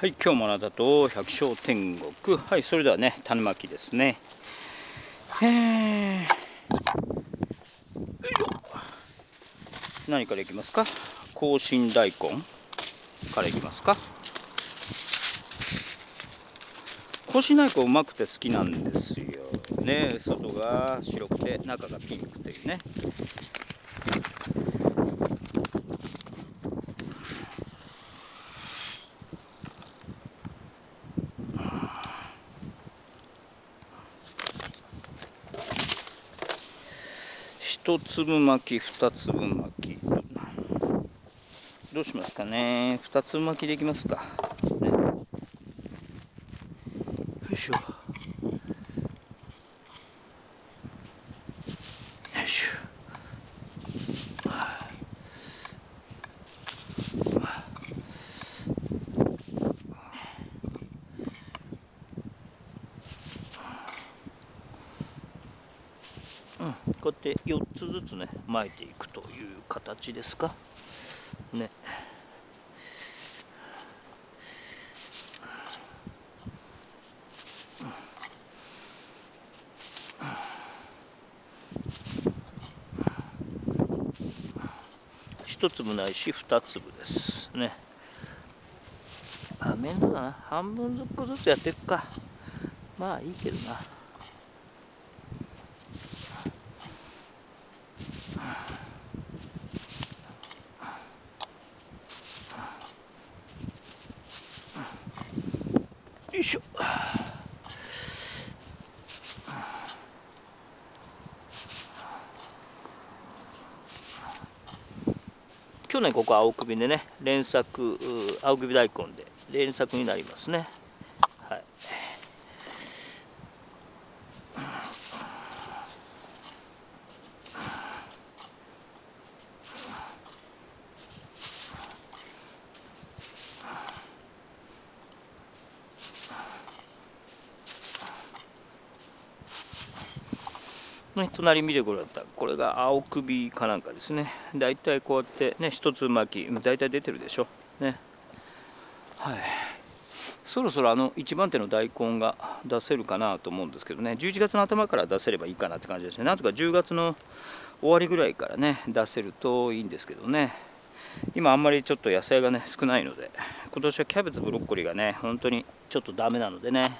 はい、今日もあなたと百姓天国。はい、それではね、種まきですね。よいしょ。何からいきますか？紅芯大根からいきますか？紅芯大根うまくて好きなんですよね。外が白くて中がピンクというね。一粒巻き、二粒巻き、どうしますかね。二粒巻きでいきますか、ね、よいしょよいしょ。こうやって4つずつね巻いていくという形ですかね。1粒ないし2粒ですね。面倒だな。半分ずつやっていくか。まあいいけどな。よいしょ。去年ここ青首でね連作、青首大根で連作になりますね。はい。ね、隣見てくれたらこれが青首かなんかですね。だいたいこうやってね一つ巻きだいたい出てるでしょね。はい。そろそろ一番手の大根が出せるかなと思うんですけどね。11月の頭から出せればいいかなって感じですね。なんとか10月の終わりぐらいからね出せるといいんですけどね。今あんまりちょっと野菜がね少ないので、今年はキャベツブロッコリーがね本当にちょっとダメなのでね。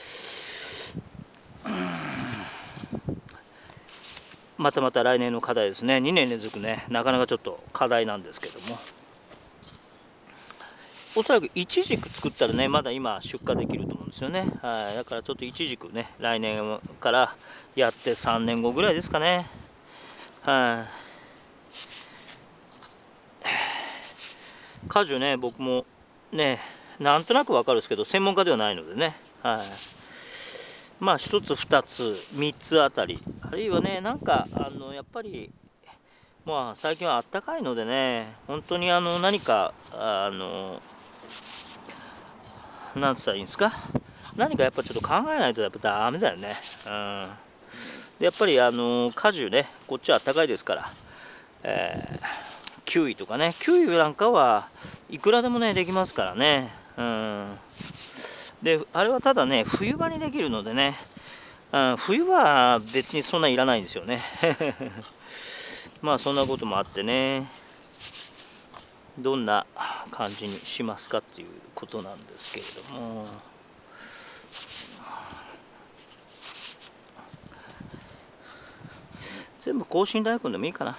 また来年の課題ですね。2年連続ねなかなかちょっと課題なんですけども、おそらくイチジク作ったらねまだ今出荷できると思うんですよね。はい、だからちょっとイチジクね来年からやって3年後ぐらいですかね。はい、果樹ね僕もねなんとなくわかるんですけど専門家ではないのでね。はい、まあ1つ2つ3つあたり、あるいはねなんかやっぱりまあ最近はあったかいのでね本当に何かなんつったらいいんですか、何かやっぱちょっと考えないとやっぱダメだよね。でやっぱり果樹ねこっちはあったかいですから、キウイとかね、キウイなんかはいくらでもねできますからね。であれはただね冬場にできるのでね、冬は別にそんないらないんですよね。まあそんなこともあってね、どんな感じにしますかっていうことなんですけれども、全部紅芯大根でもいいかな。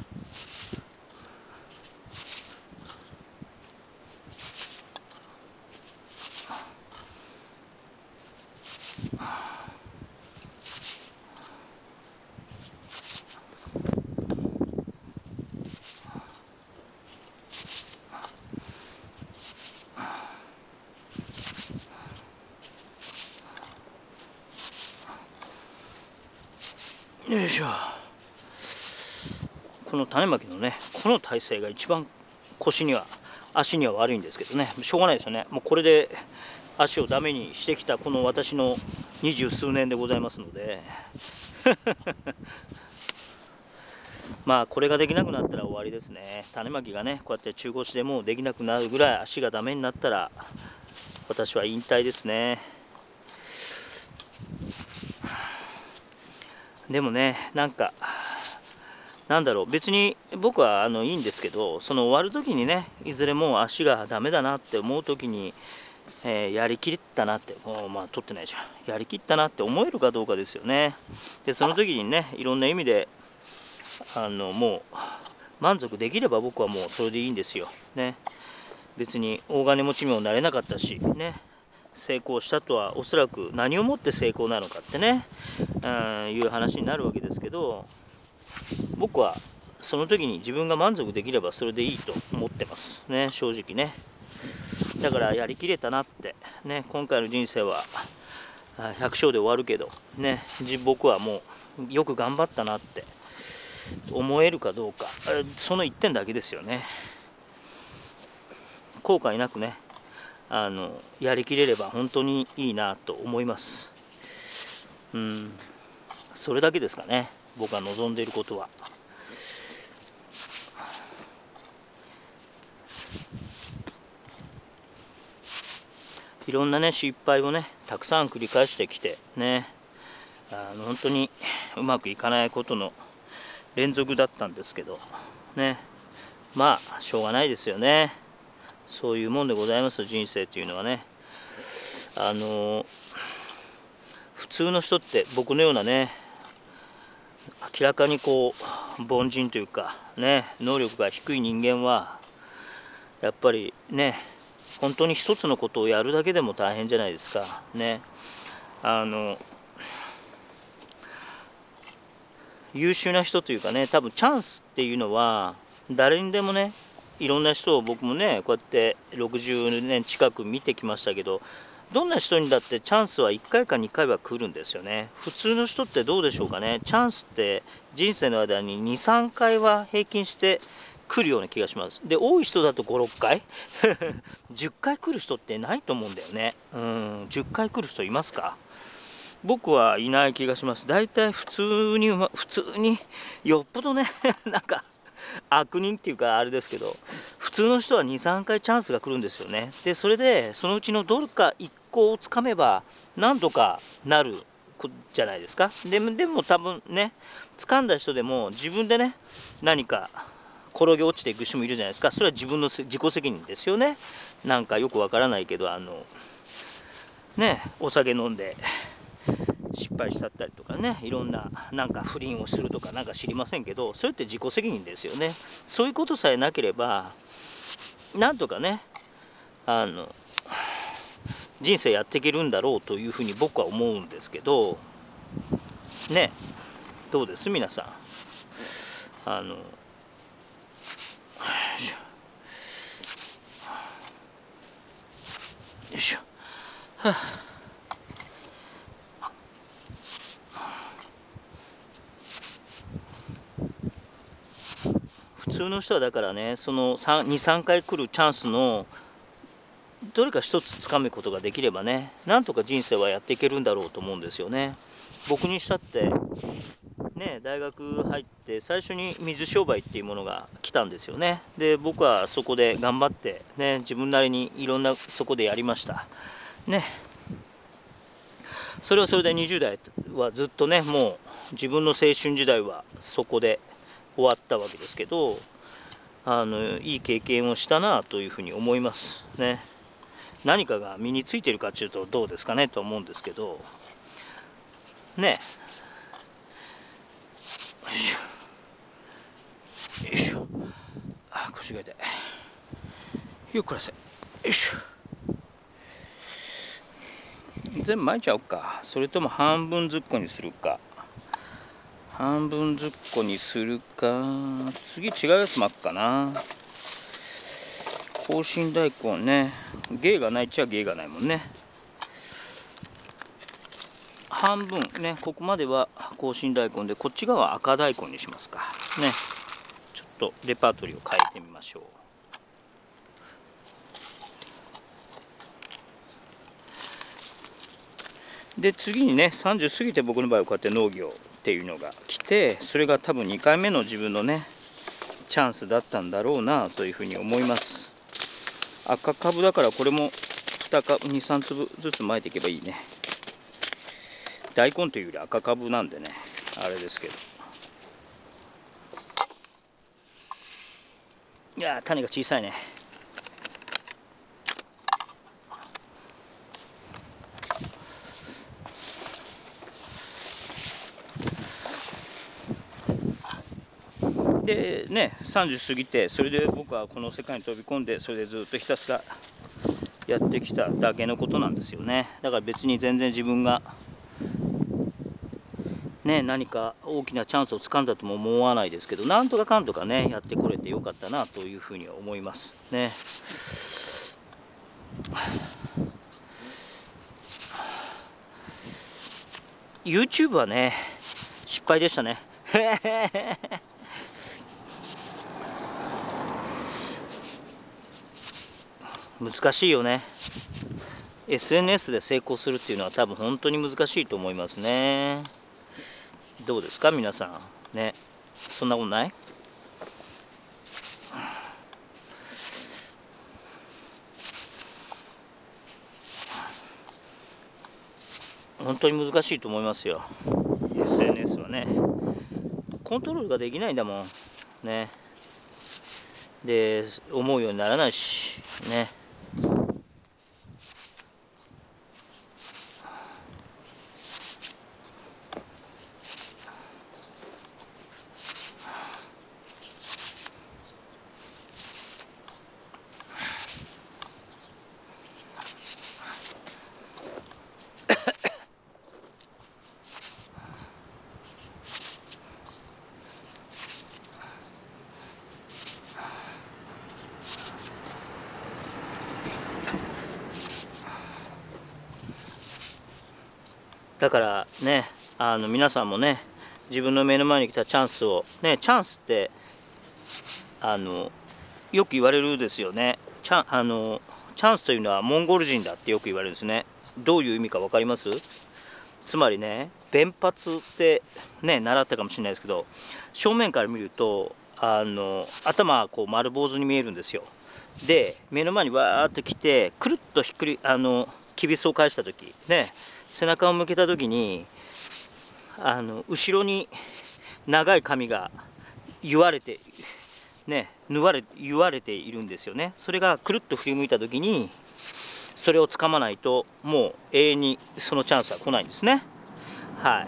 よいしょ。この種まきのねこの体勢が一番足には悪いんですけどね、しょうがないですよね。もうこれで足をダメにしてきたこの私の20数年でございますのでまあこれができなくなったら終わりですね。種まきがねこうやって中腰でもうできなくなるぐらい足がダメになったら私は引退ですね。でもね、なんかなんだろう、別に僕はいいんですけど、その終わる時にね、いずれもう足がダメだなって思う時に、やりきったなって、もう取ってないじゃん、やりきったなって思えるかどうかですよね。でその時にね、いろんな意味でもう満足できれば僕はもうそれでいいんですよね。別に大金持ちにもなれなかったしね、成功したとはおそらく何をもって成功なのかってね、いう話になるわけですけど、僕はその時に自分が満足できればそれでいいと思ってますね、正直ね。だからやりきれたなってね、今回の人生は100勝で終わるけどね、僕はもうよく頑張ったなって思えるかどうか、その1点だけですよね。後悔なくね、やりきれれば本当にいいなと思います。それだけですかね、僕が望んでいることは。いろんなね失敗をねたくさん繰り返してきてね、本当にうまくいかないことの連続だったんですけどね、まあしょうがないですよね。そういうもんでございます、人生というのはね。普通の人って僕のようなね、明らかにこう凡人というかね、能力が低い人間はやっぱりね、本当に一つのことをやるだけでも大変じゃないですかね。優秀な人というかね、多分チャンスっていうのは誰にでもね、いろんな人を僕もねこうやって60年近く見てきましたけど、どんな人にだってチャンスは1回か2回は来るんですよね。普通の人ってどうでしょうかね。チャンスって人生の間に2、3回は平均して来るような気がします。で多い人だと5、6回10回来る人ってないと思うんだよね。10回来る人いますか？僕はいない気がします。だいたい普通によっぽどねなんか悪人っていうかあれですけど、普通の人は2、3回チャンスが来るんですよね。でそれでそのうちのどれか1個をつかめばなんとかなるじゃないですか。でも多分ね、掴んだ人でも自分でね何か転げ落ちていく人もいるじゃないですか。それは自分の自己責任ですよね。なんかよくわからないけどね、お酒飲んで失敗しちゃったりとかね、いろんななんか不倫をするとかなんか知りませんけど、それって自己責任ですよね。そういうことさえなければなんとかね人生やっていけるんだろうというふうに僕は思うんですけどね。どうです皆さん。よいしょ、はあ、普通の人はだからね、その2、3回来るチャンスのどれか一つつかむことができればね、なんとか人生はやっていけるんだろうと思うんですよね。僕にしたってね、大学入って最初に水商売っていうものが来たんですよね。で僕はそこで頑張ってね、自分なりにいろんなそこでやりましたね。それはそれで20代はずっとね、もう自分の青春時代はそこで終わったわけですけど、いい経験をしたなというふうに思いますね。何かが身についてるかっていうとどうですかねと思うんですけどね。よいしょ、あ、腰が痛い。よっこらせ。よいしょ。全部巻いちゃおうか、それとも半分ずっこにするか。半分ずっこにするか。次違うやつ巻くかな。紅芯大根ね、芸がないっちゃ芸がないもんね。半分ね、ここまでは紅芯大根で、こっち側は赤大根にしますかね。ちょっとレパートリーを変えてみましょう。で次にね、30過ぎて僕の場合はこうやって農業っていうのが来て、それが多分2回目の自分のねチャンスだったんだろうなというふうに思います。赤株だからこれも普 23粒ずつ巻いていけばいいね。大根というより赤かぶなんでね、あれですけど。いやー、種が小さいね。でね、30過ぎて、それで僕はこの世界に飛び込んで、それでずっとひたすらやってきただけのことなんですよね。だから別に全然自分がね、何か大きなチャンスをつかんだとも思わないですけど、なんとかかんとかね、やってこれてよかったなというふうには思いますね。YouTube はね、失敗でしたね。難しいよね。SNS で成功するっていうのは多分本当に難しいと思いますね。どうですか皆さんね。そんなことない？本当に難しいと思いますよ。 SNS はね、コントロールができないんだもんね。で、思うようにならないしね。だからね、皆さんもね、自分の目の前に来たチャンスをね、チャンスってよく言われるですよね。チャンスというのはモンゴル人だってよく言われるんですね。どういう意味か分かります？つまりね、弁髪ってね、習ったかもしれないですけど、正面から見ると頭はこう丸坊主に見えるんですよ。で、目の前にわーっと来て、くるっとひっくりきびすを返した時ね、背中を向けた時に後ろに長い髪が言われてね、言われているんですよね。それがくるっと振り向いた時に、それをつかまないともう永遠にそのチャンスは来ないんですね。はい。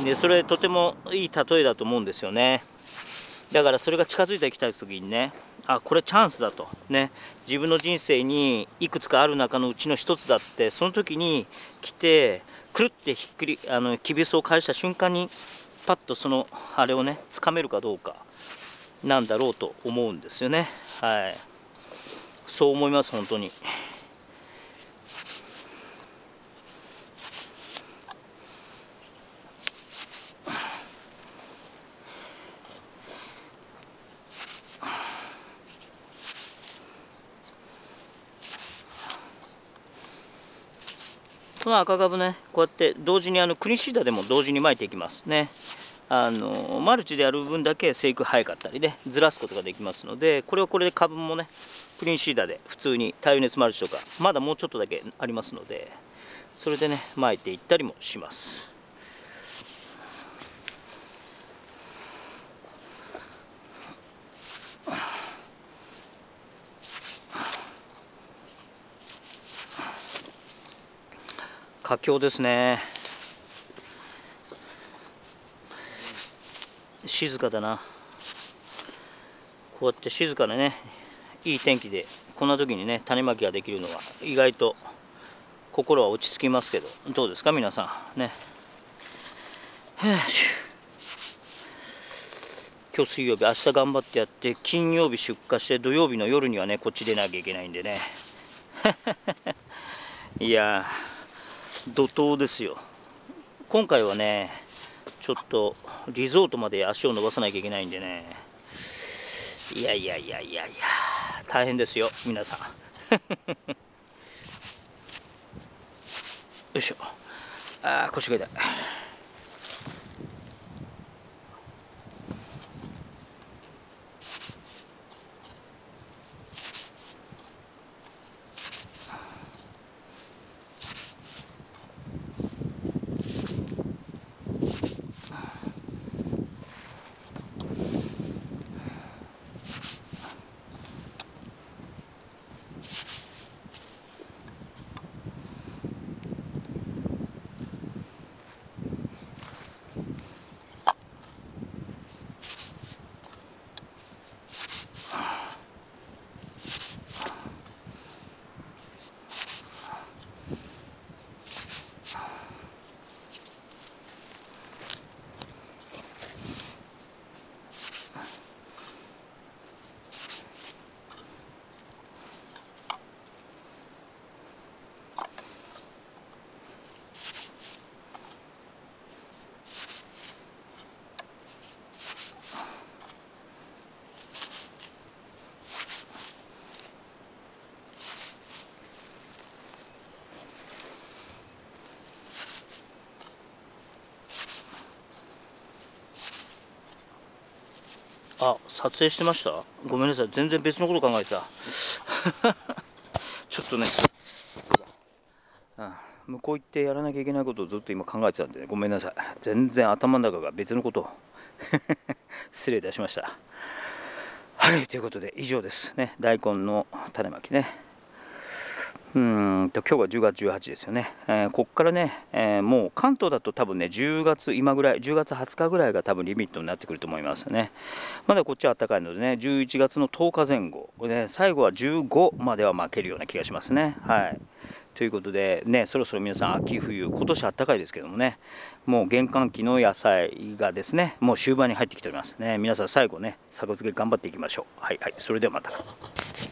で、それとてもいい例えだと思うんですよね。だからそれが近づいてきた時にね、あ、これチャンスだとね、自分の人生にいくつかある中のうちの一つだって、その時に来てくるってひっくりきびすを返した瞬間にパッとそのあれをねつかめるかどうかなんだろうと思うんですよね。はい、そう思います本当に。この赤かぶね、こうやって同時にクニシーダでも同時に巻いていきますね。マルチでやる分だけ生育早かったりね、ずらすことができますので、これはこれで株もね、クリーンシーダーで普通に太陽熱マルチとか、まだもうちょっとだけありますので、それでね、巻いていったりもします。佳境ですね。静かだな。こうやって静かなね、いい天気でこんな時にね種まきができるのは意外と心は落ち着きますけど、どうですか皆さんね。今日水曜日、明日頑張ってやって金曜日出荷して土曜日の夜にはねこっち出なきゃいけないんでねいや怒涛ですよ。今回はねちょっとリゾートまで足を伸ばさなきゃいけないんでね、いや大変ですよ皆さんよいしょ。腰が痛い。 あ、撮影してました。ごめんなさい、全然別のこと考えてた。ちょっとね、向こう行ってやらなきゃいけないことをずっと今考えてたんで、ね、ごめんなさい。全然頭の中が別のことを失礼いたしました。はい、ということで以上ですね。大根の種まきね。今日は10月18ですよね。こっからね、もう関東だと多分ね、10月今ぐらい、10月20日ぐらいが多分リミットになってくると思いますね。まだこっちは暖かいのでね、11月の10日前後、ね、最後は15までは負けるような気がしますね。はい。ということでね、そろそろ皆さん秋冬、今年暖かいですけどもね、もう玄関期の野菜がですね、もう終盤に入ってきておりますね。皆さん最後ね、作付け頑張っていきましょう。はいはい、それではまた。